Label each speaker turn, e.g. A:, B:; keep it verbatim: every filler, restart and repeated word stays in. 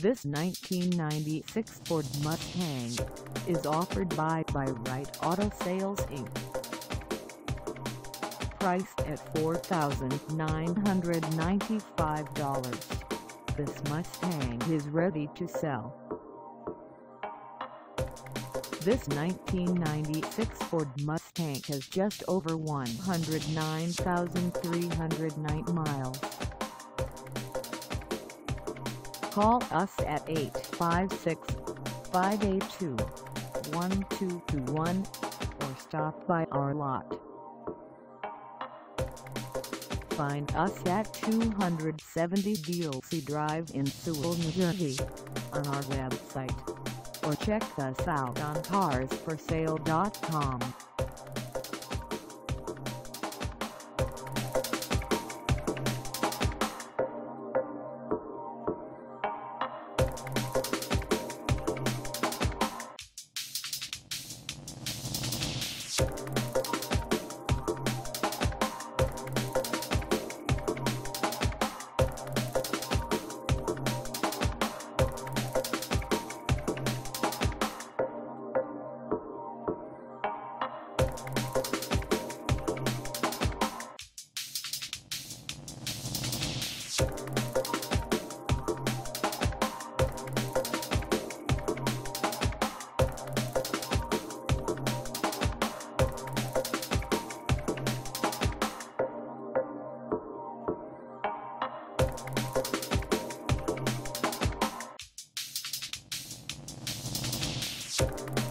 A: This nineteen ninety-six Ford Mustang is offered by by Rite Auto Sales Incorporated. Priced at four thousand nine hundred ninety-five dollars, this Mustang is ready to sell. This nineteen ninety-six Ford Mustang has just over one hundred nine thousand three hundred nine miles. Call us at eight five six, five eight two, one two two one or stop by our lot. Find us at two seventy Delsea Drive in Sewell, New Jersey, on our website, or check us out on cars for sale dot com.
B: You